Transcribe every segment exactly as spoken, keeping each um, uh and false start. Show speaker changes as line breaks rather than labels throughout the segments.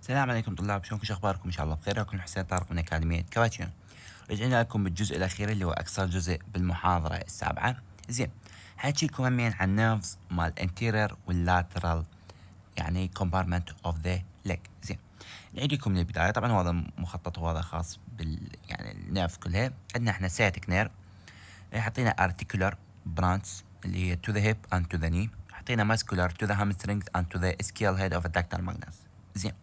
السلام عليكم طلاب، شلونكم؟ شو اخباركم؟ ان شاء الله بخير. اكون حسين طارق من اكاديميه كابتشينو. رجعنا لكم بالجزء الاخير اللي هو اقصر جزء بالمحاضره السابعه. زين، حنحكي لكم همين عن نيرفز مال انتيرير واللاترال، يعني كومبارتمنت اوف ذا ليج. زين، نعيد لكم من البدايه. طبعا هذا مخطط وهذا خاص بال يعني النيرف كلها. عندنا احنا سياتيك نيرف، حطينا ارتيكولار برانش اللي هي تو ذا هيب اند تو ذا ني. حطينا ماسكولار تو ذا هامسترينجز اند تو ذا اسكيال هيد اوف الدكتال ماجنس. زين،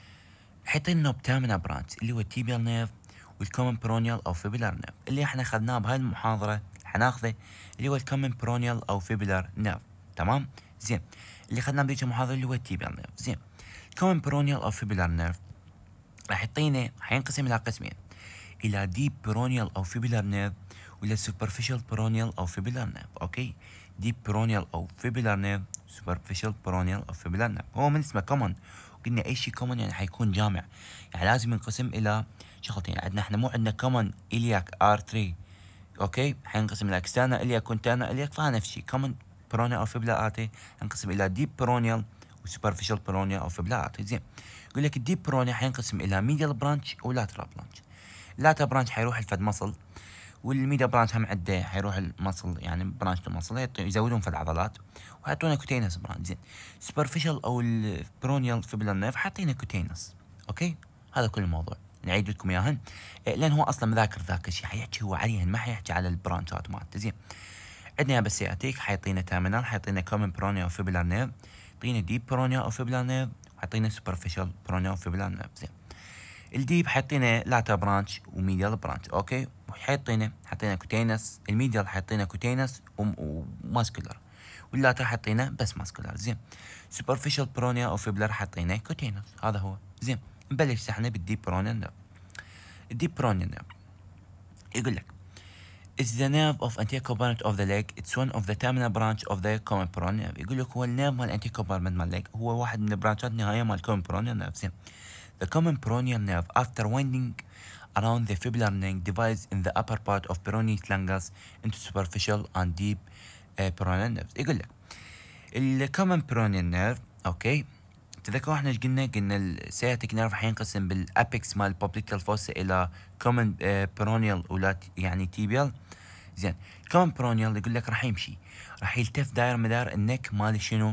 حيطين نوبتامنا برانش اللي هو التيبيال نيرف والكومن برونيال او فيبولار نيرف اللي احنا اخذناه بهاي المحاضره حناخذه اللي هو الكومن برونيال او فيبولار نيرف. تمام. زين، اللي اخذناه بهيك المحاضره اللي هو التيبيال نيرف. زين، الكومن برونيال او فيبولار نيرف راح يعطينا، حينقسم الى قسمين، الى ديب برونيال او فيبولار نيرف ولا سوبرفيشال برونيال او فيبولار نيرف. اوكي، ديب برونيال او فيبولار نيرف، سوبرفيشال برونيال او فيبولار نيرف. هو من اسمه كومن، قلنا اي شيء كومن يعني حيكون جامع، يعني لازم ينقسم الى شغلتين. يعني عندنا احنا مو عندنا كومن الياك ارتري، اوكي، حينقسم الى اكسترنال الياك وانترنال الياك، فهذا نفس الشيء. كومن برونيال او فيبولار ارتري حينقسم الى ديب برونيال وسوبرفيشال برونيال او فيبولار ارتري. زين، يقول لك الديب برونيال حينقسم الى ميديال برانش ولاترال برانش. اللاترال برانش حيروح الفد مصل، والميديا برانش هم عنده حيروح المصل، يعني برانش المصل يزودون في العضلات وحطونا كوتينس برانش. زين، سوبرفيشال او البرونيال فيبولار نيرف حاطينه كوتينس. اوكي، هذا كل الموضوع. نعيد لكم اياهن لان هو اصلا مذاكر ذاك الشيء، حيحكي هو عليهن ما حيحكي على البرانشات مالته. زين، عندنا بس سياتيك حيعطينا تيرمينال، حيعطينا كومن برونيال او فيبولار نيرف، يعطينا ديب برونيال او فيبولار نيرف، وحيعطينا سوبرفيشال برونيال او فيبولار نيرف. زين، الديب حيعطينا لاتا برانش وميديال برانش. اوكي، وحيعطينا حطينا كوتينس، الميديال حيعطينا كوتينس وماسكولار، واللاتا حيعطينا بس ماسكولار. زين، سوبرفيشال برونيا او فيبلر حيعطينا كوتينس. هذا هو. زين، نبلش احنا بالديب برونيا نيرف. الديب برونيا نيرف يقول لك It's the nerve of anterior component of the leg. It's one of the terminal branch of the common peroneal nerve. يقول لك هو النيرف مال anterior component مال leg، هو واحد من البرانشات النهائية مال common peroneal nerve. زين، The common peroneal nerve, after winding around the fibular neck, divides in the upper part of peroneus longus into superficial and deep uh, peroneal nerves. يقول لك ال common peroneal nerve، اوكي، تذكروا احنا ايش قلنا؟ قلنا السياتيك نيرف حينقسم بالابيكس مال popliteal fossa الى common uh, peroneal ولا يعني tibial. زين، common peroneal يقول لك راح يمشي، راح يلتف داير مدار النك مال شنو؟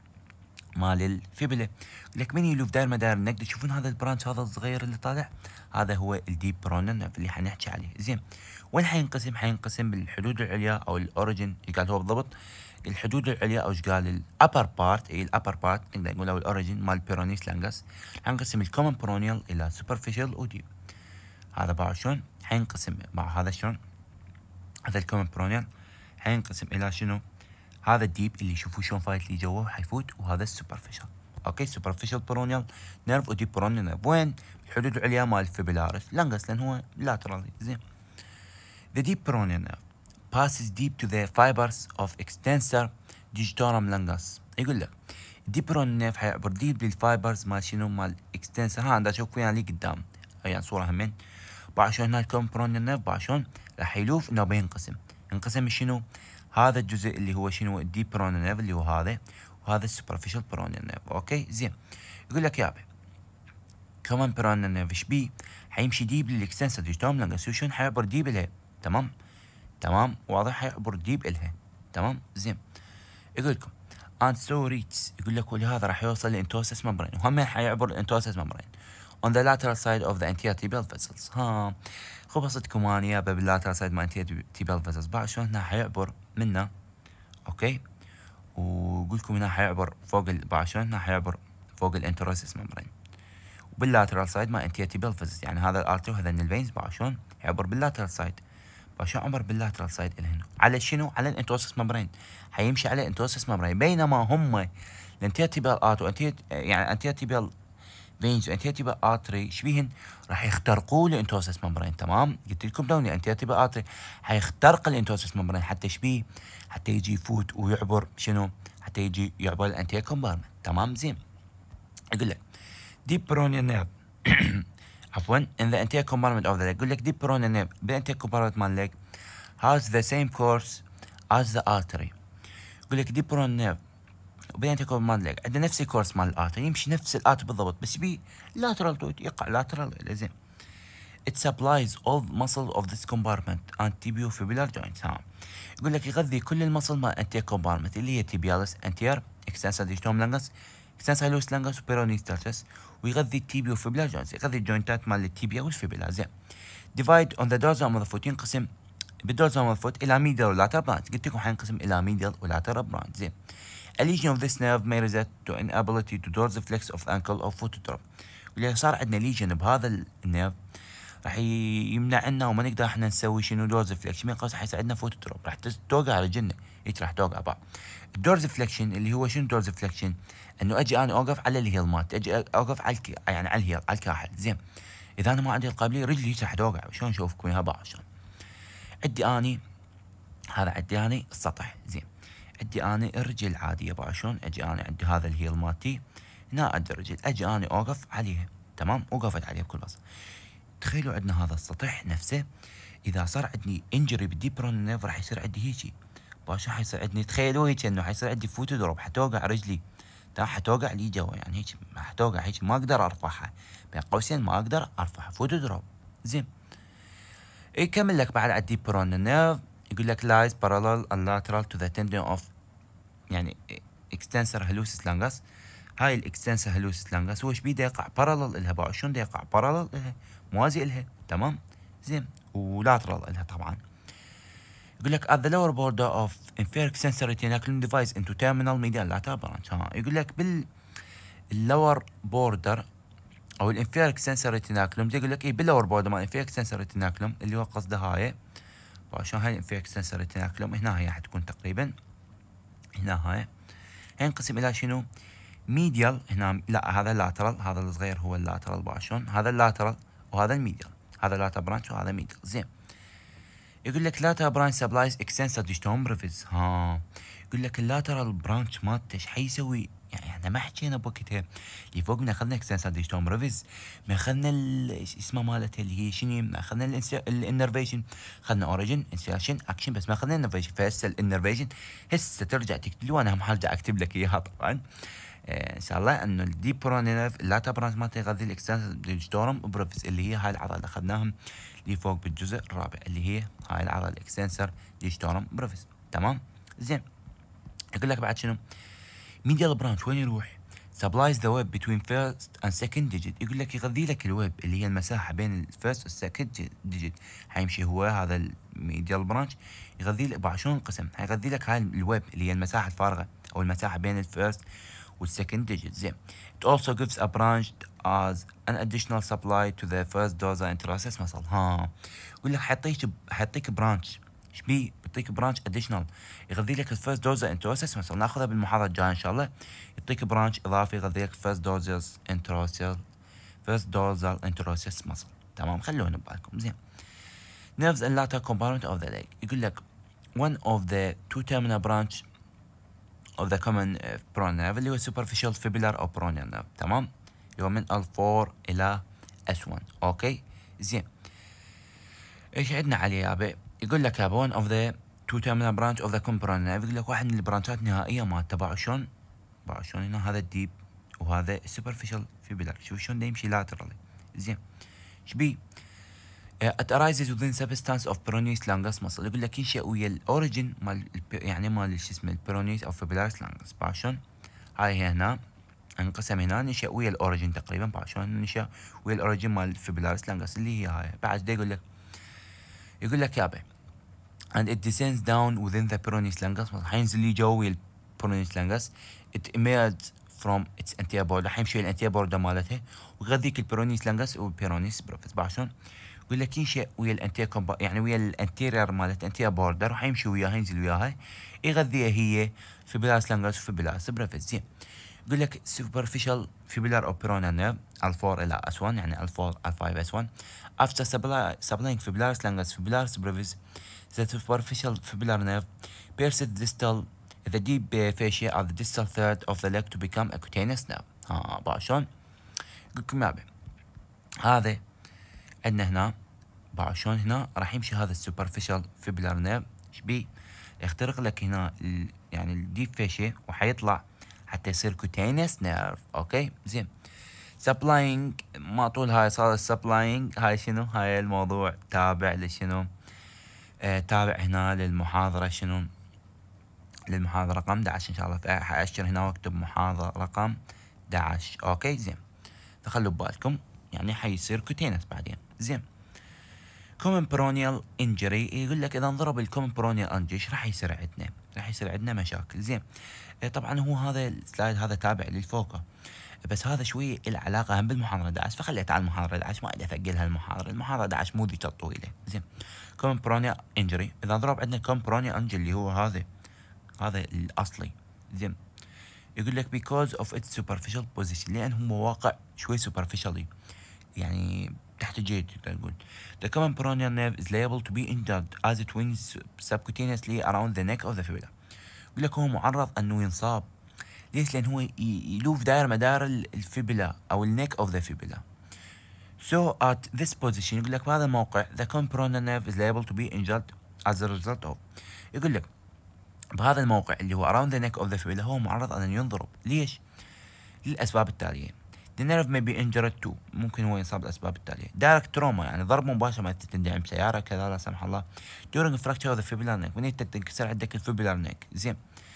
مال الفيبلا. يقول لك من يلوف داير مدار النك. تشوفون هذا البرانش هذا الصغير اللي طالع، هذا هو الديب برونال اللي حنحكي عليه. زين، وين حينقسم؟ حينقسم بالحدود العليا او الاوريجن. ايش قال هو بالضبط؟ الحدود العليا او ايش قال؟ الابر بارت، اي الابر بارت نقدر نقول او الاوريجن مال بيرونيس لانجس. حنقسم الكومن برونيال الى سوبرفيشال وديب. هذا بعد شلون حينقسم؟ بعد هذا شلون؟ هذا الكومن برونيال حينقسم الى شنو؟ هذا الديب اللي شوفوا شلون فايت لي جوا حيفوت، وهذا السوبرفيشال. اوكي، سوبرفيشال برونيال نيرف وديب برونيال نيرف. وين؟ الحدود العليا مال الفيبولاريس لانجس لان هو لاترالي. زين، the deep peroneal nerve passes deep to the fibers of extensor digitorum longus. يقول لك الديب برونيال نيرف حيعبر ديب للفايبرز مال شنو؟ مال اكستنسر. ها عندك شوف ويا لي قدام هي صوره همين. بعد شلون هنا الكومن برونيال نيرف بعد شلون راح يلوف انه بينقسم. ينقسم شنو؟ هذا الجزء اللي هو شنو؟ الديب برونيال نيرف اللي هو هذا، وهذا السوبرفيشال برونيال نيرف. اوكي، زين، يقول لك يابا كومن برونيال نيرف ايش بيه؟ حيمشي ديب للاكستنسر ديجيتوم لانجس. شلون حيعبر ديب الها؟ تمام تمام واضح، حيعبر ديب الها. تمام. زين، يقول لكم and so reaches، يقول لك ولهذا راح يوصل للانتوسس ممبرين، وهم حيعبر الانتوسس ممبرين on the lateral side of the anterior tibial vessels. ها خبصتكم انا يابا باللاترال سايد مال anterior tibial vessels. بعد شلون هنا حيعبر منا. اوكي، وقول لكم هنا حيعبر فوق ال... بعد شلون هنا حيعبر فوق الانتروسس ممبرين، وباللاترال سايد مال anterior tibial vessels، يعني هذا الارتري وهذا الفينز. بعد شلون يعبر باللاترال سايد. بعد شلون عبر باللاترال سايد الى هنا على شنو؟ على الانتروسس ممبرين. حيمشي على الانتروسس ممبرين، بينما هم الانتيريور تيبيال ارتري وانتيريور يعني انتيريور تيبيال فينز وانتيريور تيبيال ارتري شبيهن؟ راح يخترقوا الانتروسس ممبرين. تمام، قلت لكم دوني انتيريور تيبيال ارتري حيخترق الانتروسس ممبرين حتى شبيه؟ حتى يجي يفوت ويعبر شنو؟ حتى يجي يعبر الانتيريور كومبارمنت. تمام. زين، يقول لك deep peroneal nerve عفوا in the anterior compartment of the leg. يقول لك deep peroneal nerve بالانتيريور compartment مال leg has the same course as the artery. يقول لك deep peroneal nerve وبعدين تكون مال ليج عنده نفس الكورس مال الآتا، يمشي نفس الآتا بالضبط بس بي لاترال توت يقع لاترال. زين it supplies all muscle of this compartment and tibiofibular joints. ها يقول لك يغذي كل المصل مال anterior compartment اللي هي tibialis anterior extensor digitum longus extensor hallucis longus وperoneus sternus، ويغذي tibiofibular joints يغذي الجوينتات مال التيبيا والفيبولا. زين divide on the dorsum of the foot ينقسم بالدورزم of the foot الى medial ولاتر branch، قلت لكم حينقسم الى medial ولاتر branch. زين a lesion of this nerve may result to inability to dorsiflex of ankle or foot drop. واللي صار عندنا ليجن بهذا النيرف راح يمنع عنا وما نقدر احنا نسوي شنو دورز فليكشن، من قصد حيساعدنا فوت دروب، راح توقع رجلنا هيك راح توقع بعض. الدورز فليكشن اللي هو شنو دورز فليكشن؟ انه اجي انا اوقف على الهيل مالتي، اجي اوقف على الك... يعني على الهيل على الكاحل. زين اذا انا ما عندي القابليه رجلي راح توقع، شلون اشوفكم اياها بعض شلون؟ عندي اني هذا عندي اني السطح. زين عندي اني الرجل عاديه بعد شلون؟ اجي اني عندي هذا الهيل مالتي هنا عند الرجل، اجي اني اوقف عليها تمام، وقفت عليها بكل بساطه. تخيلوا عندنا هذا السطح نفسه اذا صار عندي انجري بالديب برون نيرف راح يصير عندي هيجي باشا، حيصير عندي تخيلوا هيك انه حيصير عندي فوت دروب، حتوقع رجلي حتوقع لي جوا يعني هيك حتوقع هيك ما اقدر ارفعها بين قوسين، ما اقدر ارفعها فوت دروب. زين يكمل لك بعد على الديب برون نيرف يقول لك lies parallel and lateral to the tendon of يعني extensor hallucis longus. هاي الاكستنسر هالوسس لانجاس هو ايش بيه يقع بارالل الها بعد شلون يقع بارالل الها موازي الها تمام. زين ولاترال الها طبعا. يقول لك at the lower border of inferior extensor retinaculum divides into terminal medial lateral branch. ها يقول لك بال اللور بوردر او الانفير extensor retinaculum يقول لك اي باللور بوردر مال الانفير extensor retinaculum اللي هو قصده هاي عشان هاي الانفير extensor retinaculum هنا هي حتكون تقريبا هنا هاي ينقسم الى شنو؟ ميديال هنا لا هذا اللاترال، هذا الصغير هو اللاترال باشون، هذا اللاترال وهذا الميديال، هذا لاترال برانش وهذا ميديال. زين يقول لك لاترال برانش سبلايز اكستنسر ديجيتوم بريفيس. ها يقول لك اللاترال برانش مالته ايش حيسوي؟ يعني احنا ما حكينا بوقتها اللي فوق من اخذنا اكستنسر ديجيتوم بريفيس، ما اخذنا ايش اسمه مالته اللي هي شنو، ما اخذنا الانرفيشن، اخذنا اوريجن انسيرشن اكشن بس ما اخذنا الانرفيشن. فهسه الانرفيشن هسه ترجع تكتب وانا هم حرجع اكتب لك اياها طبعا ان شاء الله. انه الديب برونينف اللاتر برانش مالته يغذي الاكستنسر ديجيتورم بريفيس اللي هي هاي العضله اللي اخذناهم اللي فوق بالجزء الرابع اللي هي هاي العضله الاكستنسر ديجيتورم بريفيس تمام. زين يقول لك بعد شنو؟ ميديال برانش وين يروح؟ supplies the web between first and second digit. يقول لك يغذي لك الويب اللي هي المساحه بين الفيرست والسكند ديجيت، حيمشي هو هذا الميديال برانش يغذي لك بعد شلون انقسم؟ حيغذي لك هاي الويب اللي هي المساحه الفارغه او المساحه بين الفيرست والسكند ديجيت. زين it also gives a branch as an additional supply to the first dorsal interossous muscle. ها يقول لك حيعطيك حيعطيك برانش ايش بيه؟ بيعطيك برانش اديشنال يغذي لك الفيرست دوزر انتروسس مثلا، ناخذها بالمحاضره الجايه ان شاء الله. يعطيك برانش اضافي يغذي لك فيرست دوزر انتروسس فيرست دوزر انتروسس مثلا تمام. خلونا ببالكم. زين nerves and lateral component of the leg يقول لك one of the two terminal branch of the common uh, peroneal nerve اللي هو superficial fibular or peroneal nerve تمام، اللي هو من ال أربعة الى اس واحد. اوكي زين ايش عندنا عليه يابا؟ يقول لك يابا one of the two terminal branch of the common peroneal nerve يقول لك واحد من البرانشات النهائيه مالته تبع شلون؟ تبع شلون هنا هذا الديب وهذا superficial fibular، شوف شلون يمشي laterally. زين ايش بيه؟ it arises within substance of peroneus longus muscle. يقول لك ينشأ ويا الاوريجن مال يعني مال شو اسمه البيرونيس او فيبولاris longus باشون. هاي هي هنا انقسم هنا نشأ ويا الاوريجن تقريبا باشون نشأ ويا الاوريجن مال فيبولاris longus اللي هي هاي. بعد ده يقول لك يقول لك يابا and it descends down within the peroneus longus muscle، حينزل لي جو ويا البيرونيس longus. it emerges from its anterior border، حيمشي الانتيريور بوردر مالتها ويغذيك البيرونيس longus والبيرونيس بريفيس باشون. يقول لك ينشأ ويا الانتيريور يعني ويا الانتيريور مالت الانتيريور بوردر وحيمشي وياها ينزل وياها يغذيها هي فيبولاris longus وفيبولاris بريفيس. زين يقول لك superficial fibular or peroneal nerve ال أربعة الى اس واحد يعني ال أربعة ال خمسة اس واحد after supplying fibular longus فيبولاris brevis the superficial fibular nerve pierces distal the deep fascia of the distal third of the leg to become a cutaneous nerve. ها بقى شلون؟ يقول لكم يابا هذا عندنا هنا بقى شلون هنا راح يمشي هذا السوبرفيشال فيبولار نيرف ايش بيه؟ يخترق لك هنا يعني الديب فاشيا وحيطلع حتى يصير كوتينس نيرف. اوكي زين. سبلاينج ما طول هاي صار السبلاينج، هاي شنو؟ هاي الموضوع تابع لشنو؟ آه تابع هنا للمحاضرة شنو؟ للمحاضرة رقم احد عشر ان شاء الله. حاشر هنا واكتب محاضرة رقم احد عشر. اوكي زين. فخلوا ببالكم يعني حيصير كوتينس بعدين. زين. كومن برونيال انجري، يقول لك اذا انضرب الكومن برونيال انجري ايش راح يصير عندنا؟ راح يصير عندنا مشاكل. زين. طبعا هو هذا السلايد هذا تابع للفوكو، بس هذا شوي له علاقه هم بالمحاضره احد عشر، فخليت على المحاضره احد عشر، ما ادري اثقلها المحاضره المحاضره احد عشر مو ذيك الطويله. زين. كومن برونيال انجري، اذا انضرب عندنا كومن برونيال انجري اللي هو هذا هذا الاصلي. زين. يقول لك because of its superficial position، لان هو واقع شوي superficially يعني تحت الجلد تقدر تقول. The common peroneal nerve is liable to be injured as it wings subcutaneously around the neck of the fibula. يقول لك هو معرض انه ينصاب. ليش؟ لان هو يلوف داير مدار الفيبولا او النيك اوف ذا فيبولا. So at this position يقول لك بهذا الموقع the common peroneal nerve is liable to be injured as a result of. يقول لك بهذا الموقع اللي هو around the neck of the fibula هو معرض ان ينضرب. ليش؟ للاسباب التاليه. The nerve may be injured too، ممكن هو ينصاب بالاسباب التاليه. direct trauma يعني ضرب مباشر ما تندعم بسياره كذا لا سمح الله. during fracture of the fibular neck، من تنكسر عندك الفيبولار نيك. زين.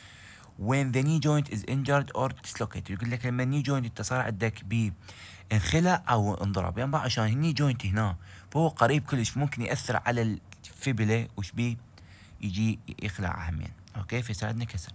when the knee joint is injured or dislocated، يقول لك لما الني جوينت صار عندك بانخلع او انضرب، يعني عشان الني جوينت هنا فهو قريب كلش ممكن ياثر على الفيبولا وش بيه يجي يخلع همين. اوكي فيصير عندنا كسر.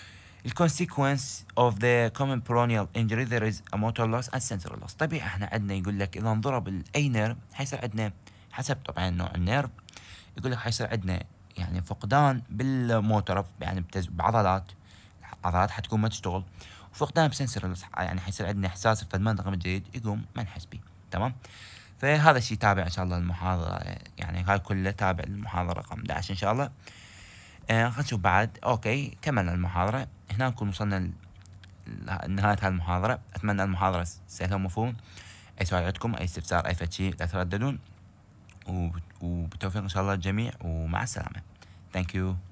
الكونسيكونس اوف ذا common peroneal injury there is a motor loss and sensory loss. طبيعي احنا عندنا يقول لك اذا انضرب اي نيرف حيصير عندنا حسب طبعا نوع النيرف، يقول لك حيصير عندنا يعني فقدان بالموتور يعني بعضلات، عضلات حتكون ما تشتغل، وفقدان بسنسر يعني حيصير عندنا احساس في المنطقه من جديد يقوم ما نحس به. تمام. فهذا الشيء تابع ان شاء الله المحاضره، يعني هاي كله تابع للمحاضره رقم احد عشر ان شاء الله. آه خلينا نشوف بعد. اوكي كملنا المحاضره، هنا نكون وصلنا لنهايه هاي المحاضره. اتمنى المحاضره سهله ومفهوم. اي سؤال عندكم اي استفسار اي فد شيء لا ترددون، وبالتوفيق ان شاء الله للجميع ومع السلامه. ثانك يو.